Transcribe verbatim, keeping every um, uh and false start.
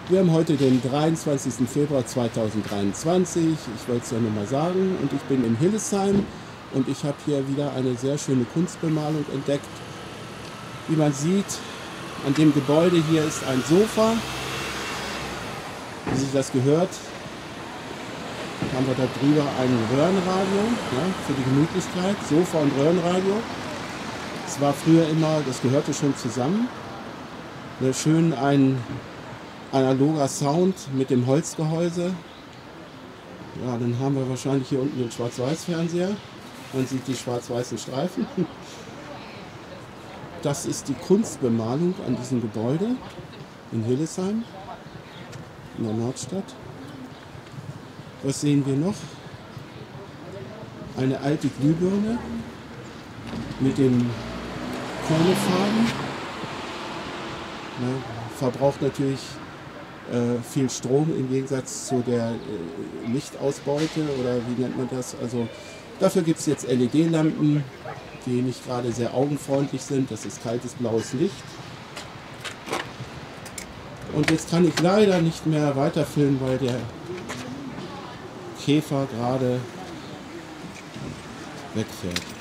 Wir haben heute den dreiundzwanzigsten Februar zweitausenddreiundzwanzig. Ich wollte es ja nur mal sagen. Und ich bin in Hillesheim und ich habe hier wieder eine sehr schöne Kunstbemalung entdeckt. Wie man sieht, an dem Gebäude hier ist ein Sofa. Wie sich das gehört, haben wir da drüber ein Röhrenradio, ja, für die Gemütlichkeit. Sofa und Röhrenradio. Es war früher immer, das gehörte schon zusammen. Sehr schön ein analoger Sound mit dem Holzgehäuse. Ja, dann haben wir wahrscheinlich hier unten den Schwarz-Weiß-Fernseher. Man sieht die schwarz-weißen Streifen. Das ist die Kunstbemalung an diesem Gebäude in Hillesheim, in der Nordstadt. Was sehen wir noch? Eine alte Glühbirne mit den Kohlefaden. Ja, verbraucht natürlich äh, viel Strom im Gegensatz zu der äh, Lichtausbeute, oder wie nennt man das? Also dafür gibt es jetzt L E D-Lampen, die nicht gerade sehr augenfreundlich sind. Das ist kaltes blaues Licht. Und jetzt kann ich leider nicht mehr weiterfilmen, weil der Käfer gerade wegfährt.